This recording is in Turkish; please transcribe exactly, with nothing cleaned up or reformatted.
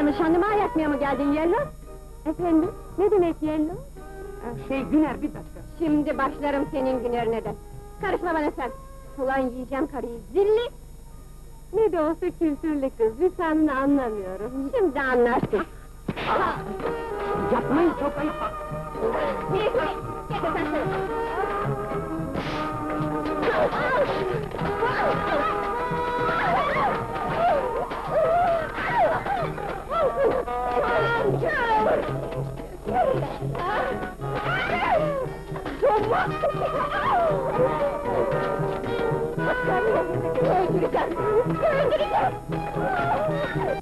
Buraya nişanlıma ayakmaya mı geldin Yellow? Efendim, ne demek Yellow? Şey, Güner, bir dakika. Şimdi başlarım senin günlerine de! Karışma bana sen! Ulan yiyeceğim karıyı, zilli! Ne de olsa kültürlü kız, lisanını anlamıyorum. Şimdi anlarsın! Yapmayın, çok ayıp! Niye? Gel sen şöyle! Öldüreceğim! Öldüreceğim!